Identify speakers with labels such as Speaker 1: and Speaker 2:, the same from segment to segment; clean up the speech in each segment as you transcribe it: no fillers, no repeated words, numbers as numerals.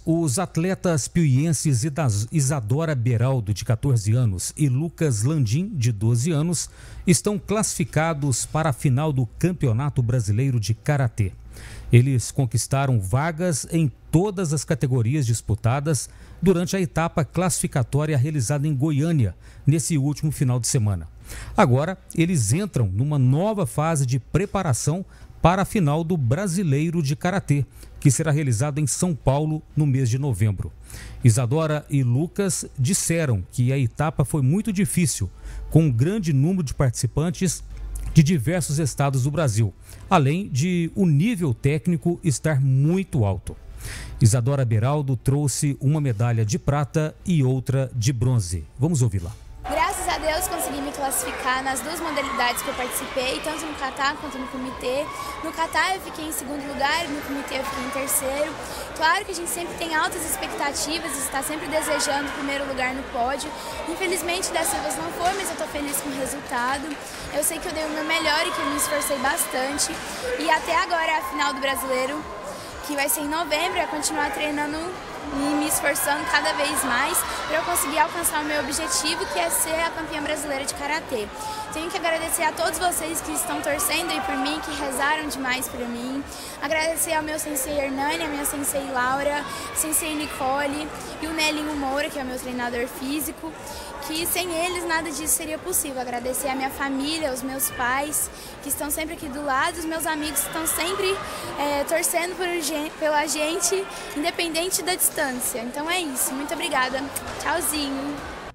Speaker 1: Os atletas piuienses Isadora Beraldo, de 14 anos, e Lucas Landim, de 12 anos, estão classificados para a final do Campeonato Brasileiro de Karatê. Eles conquistaram vagas em todas as categorias disputadas durante a etapa classificatória realizada em Goiânia, nesse último final de semana. Agora, eles entram numa nova fase de preparação para a final do Brasileiro de Karatê, que será realizado em São Paulo no mês de novembro. Isadora e Lucas disseram que a etapa foi muito difícil, com um grande número de participantes de diversos estados do Brasil, além de o nível técnico estar muito alto. Isadora Beraldo trouxe uma medalha de prata e outra de bronze. Vamos ouvi-la.
Speaker 2: Graças a Deus consegui me classificar nas duas modalidades que eu participei, tanto no kata quanto no comitê. No kata eu fiquei em segundo lugar, no comitê eu fiquei em terceiro. Claro que a gente sempre tem altas expectativas e está sempre desejando o primeiro lugar no pódio. Infelizmente dessa vez não foi, mas eu estou feliz com o resultado. Eu sei que eu dei o meu melhor e que eu me esforcei bastante. E até agora a final do Brasileiro, que vai ser em novembro, é continuar treinando e me esforçando cada vez mais para eu conseguir alcançar o meu objetivo, que é ser a campeã brasileira de karatê. Tenho que agradecer a todos vocês que estão torcendo aí por mim, que rezaram demais por mim. Agradecer ao meu sensei Hernani, a minha sensei Laura, sensei Nicole e o Nelinho Moura, que é o meu treinador físico, que sem eles nada disso seria possível. Agradecer a minha família, os meus pais, que estão sempre aqui do lado, os meus amigos que estão sempre torcendo pela gente, independente da distância. Então é isso, muito obrigada. Tchauzinho.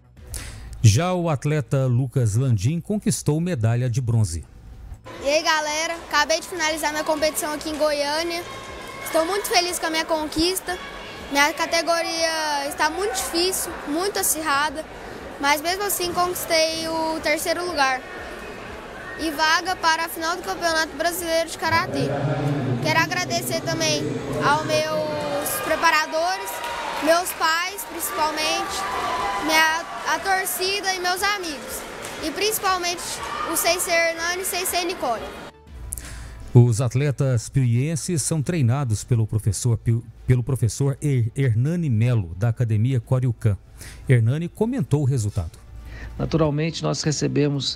Speaker 1: Já o atleta Lucas Landim conquistou medalha de bronze.
Speaker 3: E aí galera, acabei de finalizar minha competição aqui em Goiânia. Estou muito feliz com a minha conquista. Minha categoria está muito difícil, muito acirrada, mas mesmo assim conquistei o terceiro lugar e vaga para a final do Campeonato Brasileiro de Karatê. Quero agradecer também aos meus preparadores, meus pais principalmente, a torcida e meus amigos, e principalmente o sensei Hernani e o sensei Nicole.
Speaker 1: Os atletas piuienses são treinados pelo professor Hernani Melo, da Academia Coriucan. Hernani comentou o resultado.
Speaker 4: Naturalmente, nós recebemos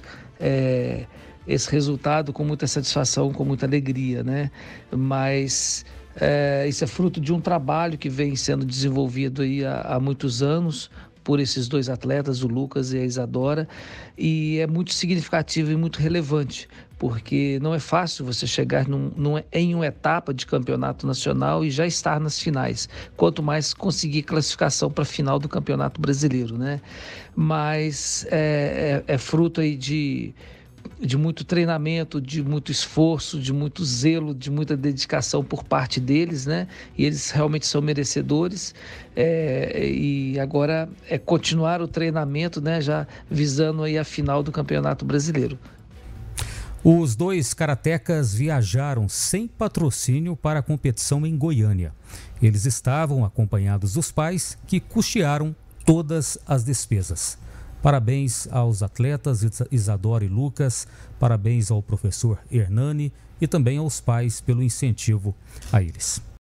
Speaker 4: esse resultado com muita satisfação, com muita alegria, né? Mas isso é fruto de um trabalho que vem sendo desenvolvido aí há muitos anos por esses dois atletas, o Lucas e a Isadora, e é muito significativo e muito relevante, porque não é fácil você chegar em uma etapa de campeonato nacional e já estar nas finais, quanto mais conseguir classificação para a final do Campeonato Brasileiro, né? Mas é fruto aí de muito treinamento, de muito esforço, de muito zelo, de muita dedicação por parte deles, né? E eles realmente são merecedores. E agora é continuar o treinamento, né? Já visando aí a final do Campeonato Brasileiro.
Speaker 1: Os dois karatecas viajaram sem patrocínio para a competição em Goiânia. Eles estavam acompanhados dos pais, que custearam todas as despesas. Parabéns aos atletas Isadora e Lucas, parabéns ao professor Hernani e também aos pais pelo incentivo a eles.